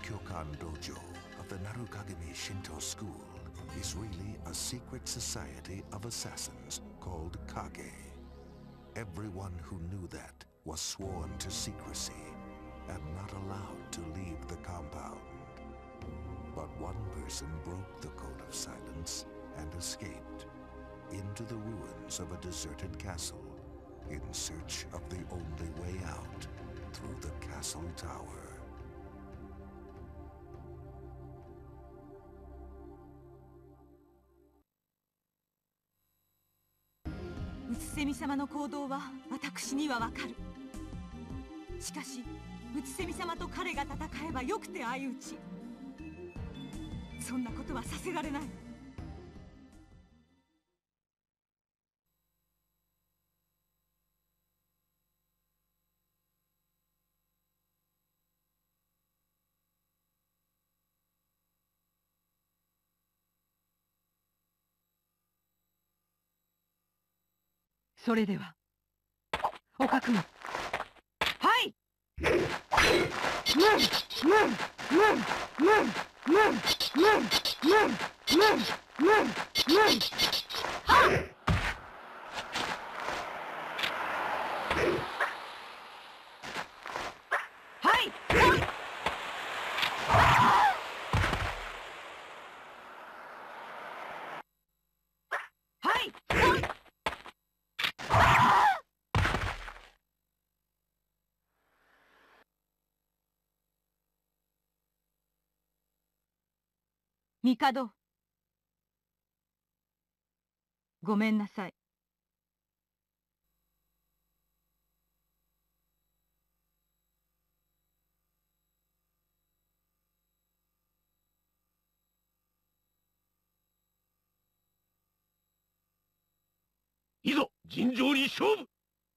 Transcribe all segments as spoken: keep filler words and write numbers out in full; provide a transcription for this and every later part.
Kyokan Dojo of the Narukagami Shinto School is really a secret society of assassins called Kage. Everyone who knew that was sworn to secrecy and not allowed to leave the compound. But one person broke the code of silence and escaped into the ruins of a deserted castle in search of the only way out through the castle tower. うつせみ様の行動は私にはわかる。しかしうつせみ様と彼が戦えばよくて相打ち。そんなことはさせられない。それではお覚悟。はい。帝、ごめんなさい。 いざ尋常に勝負。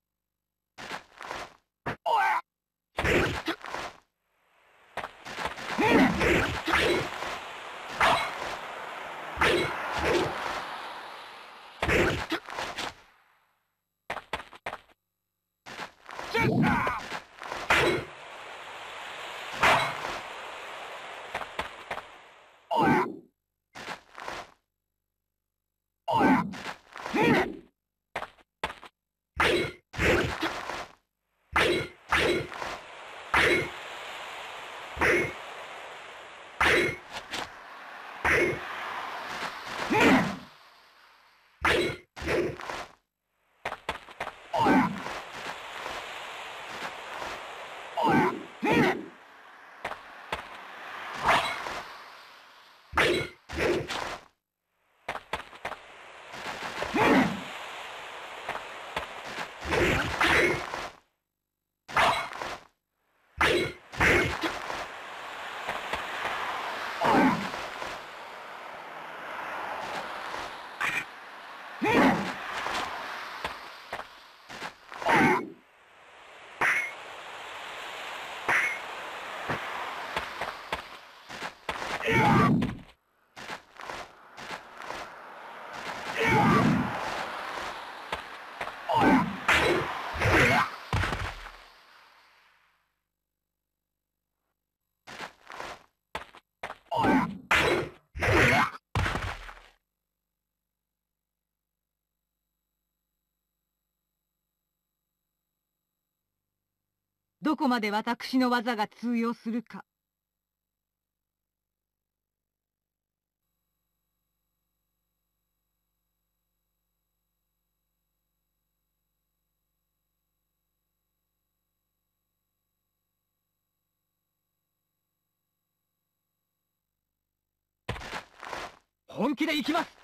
どこまで私の技が通用するか。本気で行きます。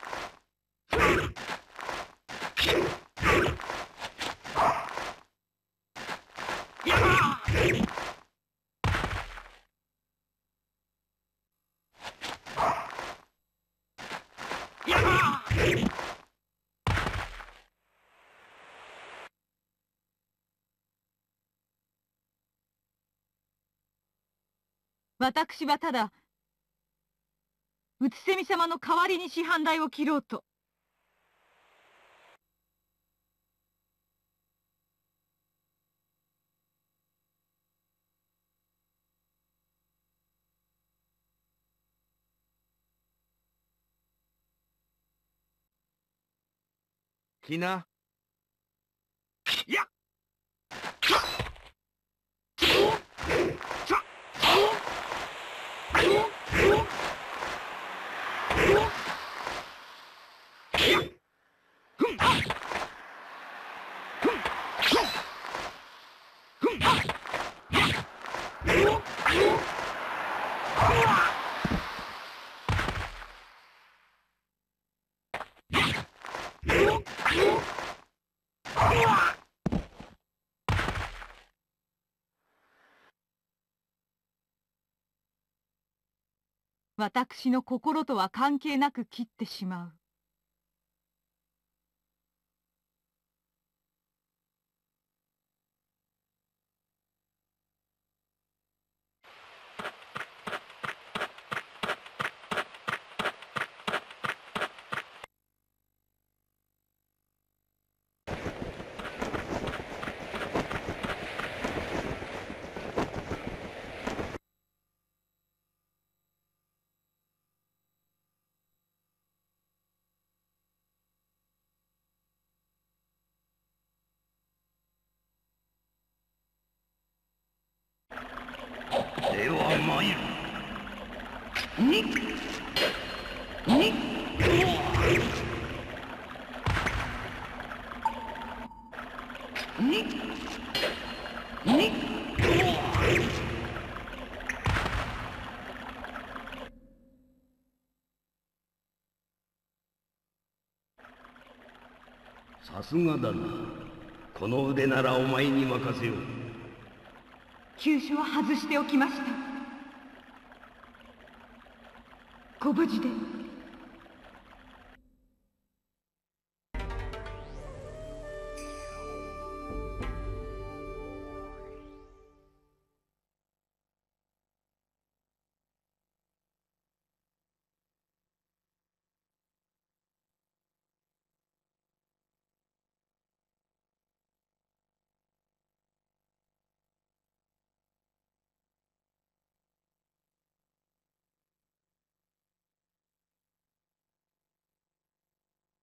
私はただうつせみ様の代わりに師範代を切ろうと。 来な。 やっ私の心とは関係なく切ってしまう。 では参る。ににににさすがだな。この腕ならお前に任せよう。 急所は外しておきました。ご無事で。